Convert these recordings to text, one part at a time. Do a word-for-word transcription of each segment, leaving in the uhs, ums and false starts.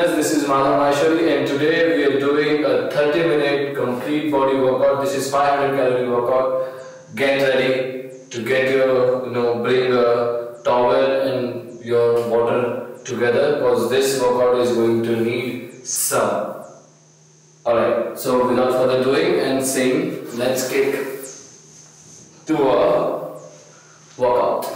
Fitness. This is Madhav Maheshwari, and today we are doing a thirty minute complete body workout. This is five hundred calorie workout. Get ready to get your, you know, bring a towel and your water together, because this workout is going to need some. Alright, so without further doing and saying, let's kick to a workout.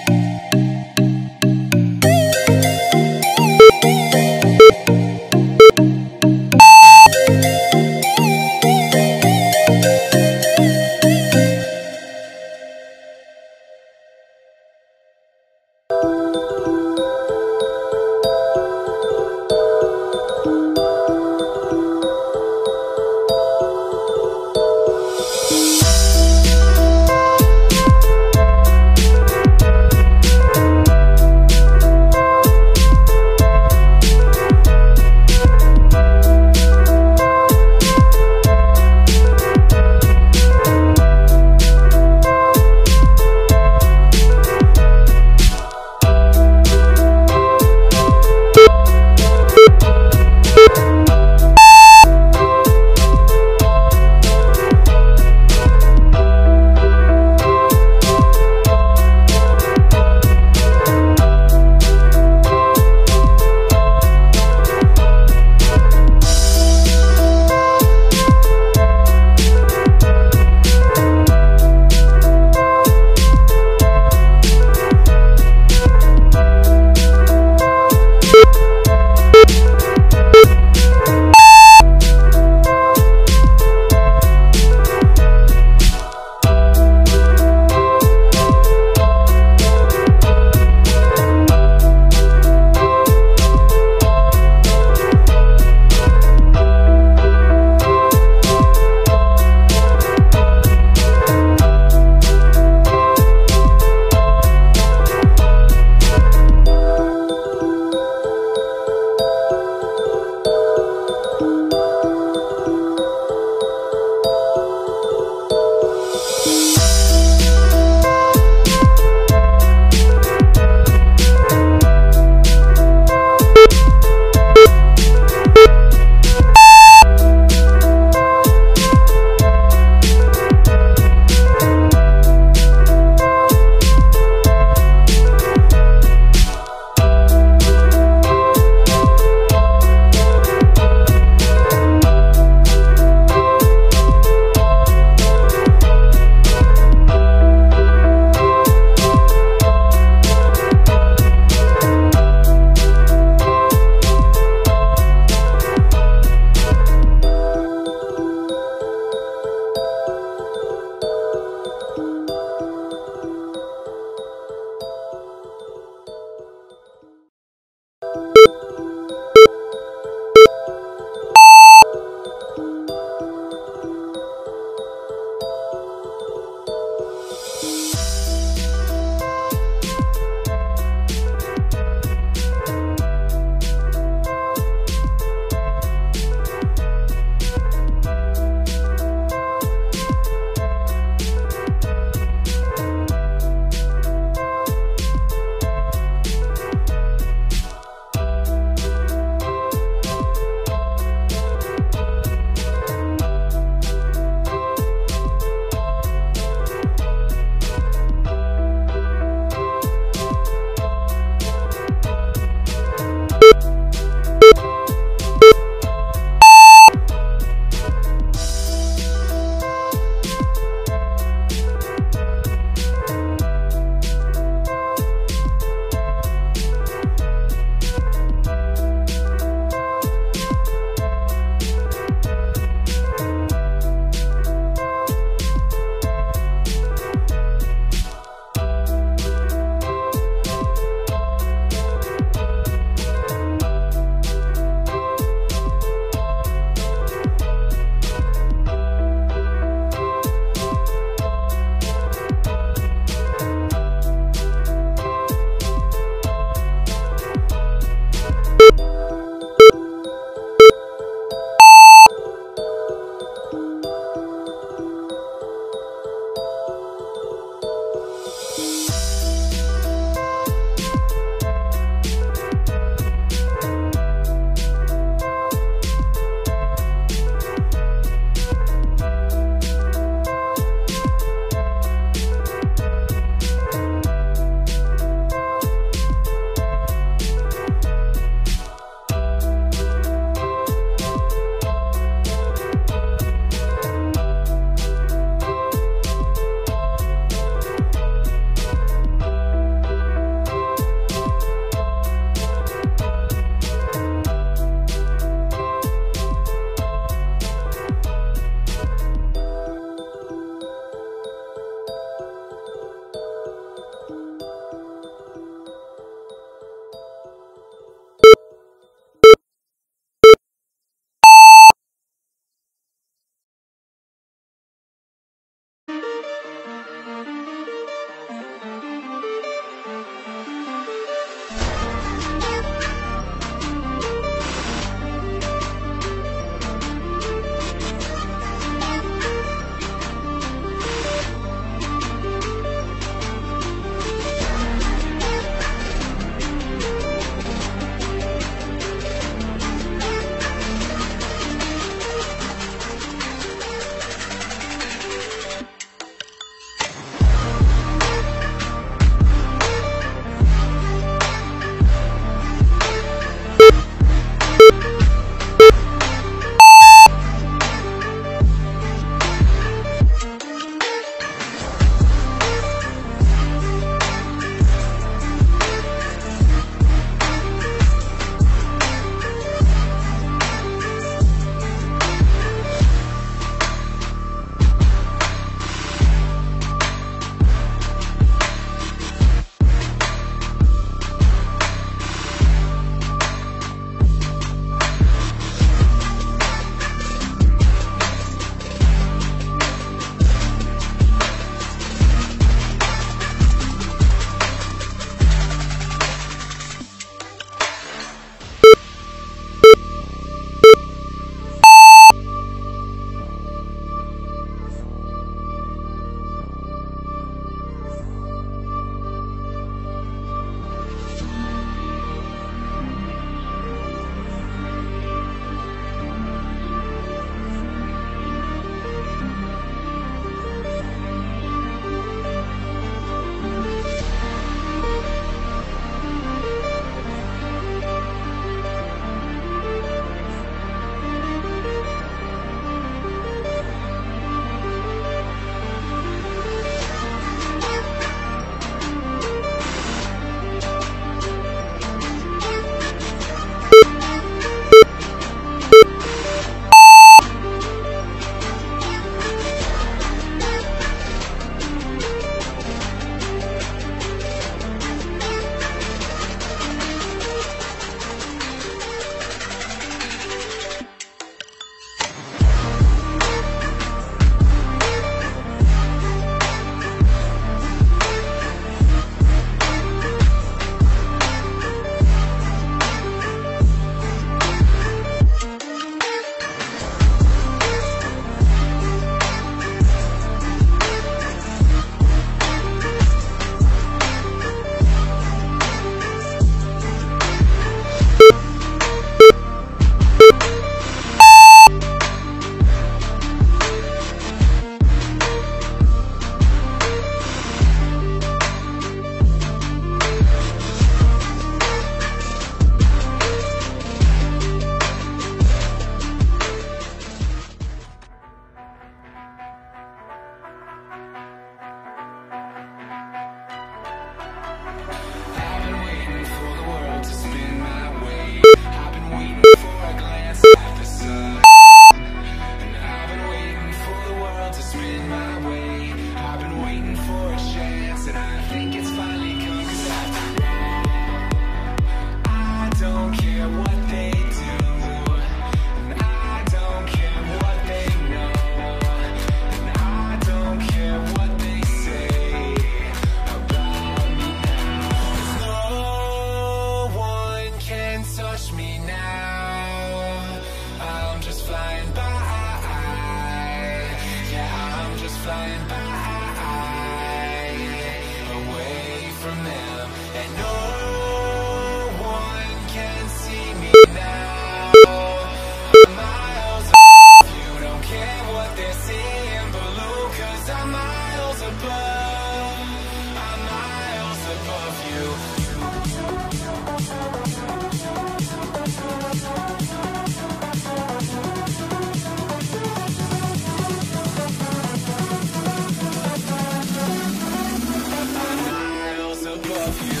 above you.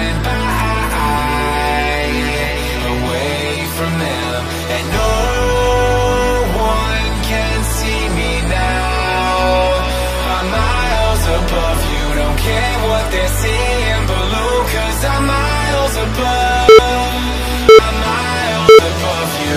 went by, away from them, and no one can see me now. I'm miles above you, don't care what they're seeing below, 'cause I'm miles above, I'm miles above you.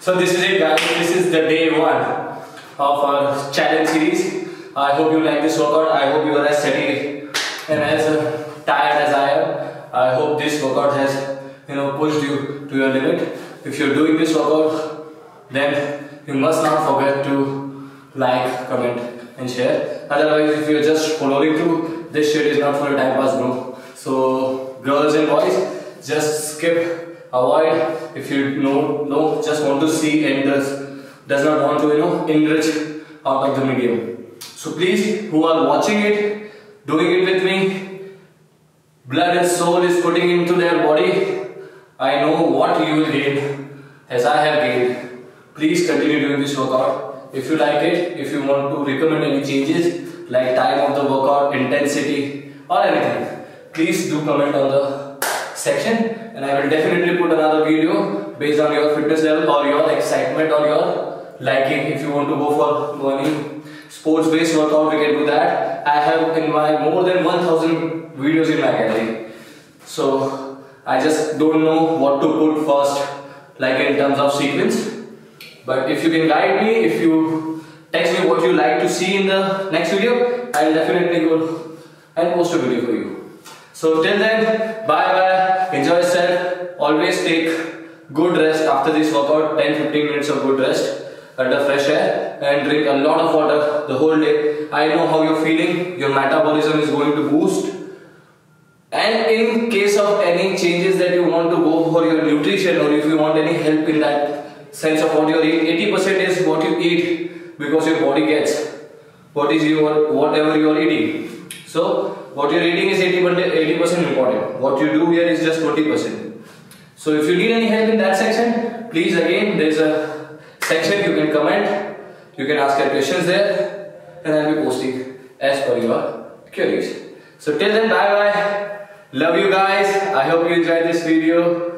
So this is it, guys. This is the day one of our challenge series. I hope you like this workout. I hope you are as steady and as uh, tired as I am. I hope this workout has, you know, pushed you to your limit. If you're doing this workout, then you must not forget to like, comment and share. Otherwise, if you're just following through, this shit is not for a time pass, bro. So girls and boys, just skip, avoid. If you know, no, just want to see and does does not want to, you know, enrich out of the medium. So please, who are watching it, doing it with me, blood and soul is putting into their body. I know what you will gain as I have gained. Please continue doing this workout. If you like it, if you want to recommend any changes like time of the workout, intensity or anything, please do comment on the section, and I will definitely put another video based on your fitness level or your excitement or your liking. If you want to go for any sports based workout, we can do that. I have in my more than one thousand videos in my gallery, so I just don't know what to put first, like in terms of sequence. But if you can guide me, if you text me what you like to see in the next video, I will definitely go and post a video for you. So till then, bye bye, enjoy yourself, always take good rest after this workout, ten to fifteen minutes of good rest under fresh air, and drink a lot of water the whole day. I know how you're feeling, your metabolism is going to boost, and in case of any changes that you want to go for your nutrition, or if you want any help in that sense of what you're eating, eighty percent is what you eat because your body gets what is your whatever you are eating. So what you're eating is eighty percent important. What you do here is just twenty percent. So if you need any help in that section, please, again, there's a section you can comment, you can ask your questions there, and I'll be posting as per your queries. So till then, bye bye. Love you guys. I hope you enjoyed this video.